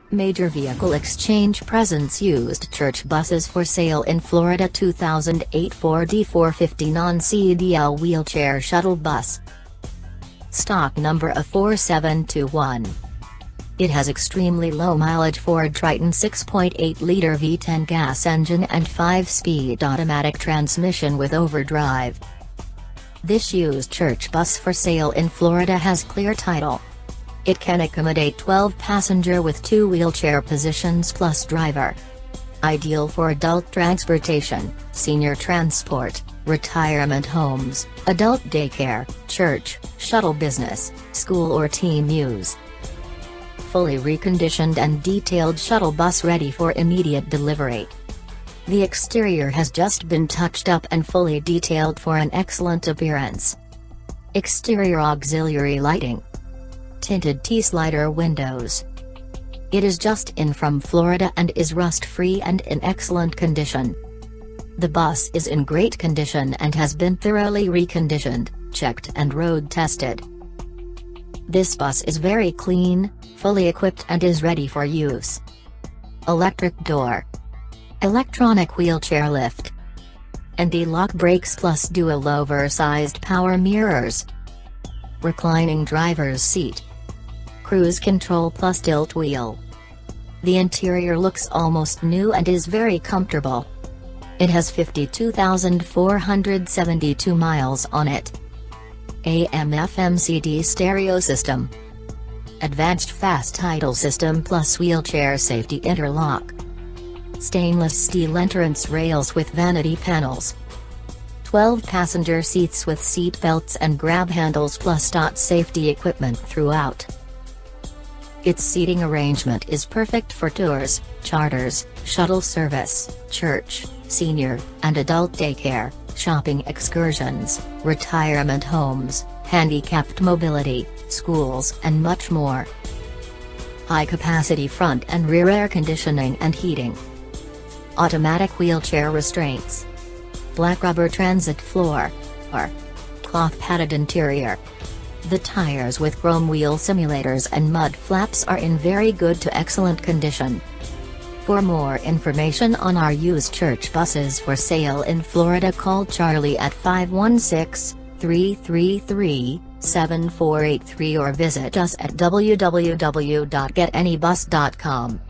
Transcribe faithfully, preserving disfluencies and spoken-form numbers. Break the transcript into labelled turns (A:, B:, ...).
A: Major Vehicle Exchange presents used church buses for sale in Florida. two thousand eight Ford E four fifty non-C D L wheelchair shuttle bus. Stock number A four seven two one. It has extremely low mileage Ford TRITON six point eight liter V ten gas engine and five speed automatic transmission with overdrive. This used church bus for sale in Florida has clear title. It can accommodate twelve passenger with two wheelchair positions plus driver. Ideal for adult transportation, senior transport, retirement homes, adult daycare, church, shuttle business, school or team use. Fully reconditioned and detailed shuttle bus ready for immediate delivery. The exterior has just been touched up and fully detailed for an excellent appearance. Exterior auxiliary lighting. Tinted T-slider windows. It is just in from Florida and is rust-free and in excellent condition. The bus is in great condition and has been thoroughly reconditioned, checked and road tested. This bus is very clean, fully equipped and is ready for use. Electric door. Electronic wheelchair lift. Anti-lock brakes plus dual oversized power mirrors. Reclining driver's seat. Cruise control plus tilt wheel. The interior looks almost new and is very comfortable. It has fifty-two thousand four hundred seventy-two miles on it. A M F M C D stereo system. Advanced fast idle system plus wheelchair safety interlock. Stainless steel entrance rails with vanity panels. twelve passenger seats with seat belts and grab handles plus dot safety equipment throughout. Its seating arrangement is perfect for tours, charters, shuttle service, church, senior, and adult daycare, shopping excursions, retirement homes, handicapped mobility, schools and much more. High-capacity front and rear air conditioning and heating. Automatic wheelchair restraints. Black rubber transit floor. Or cloth padded interior. The tires with chrome wheel simulators and mud flaps are in very good to excellent condition. For more information on our used church buses for sale in Florida, call Charlie at five one six, three three three, seven four eight three or visit us at w w w dot get any bus dot com.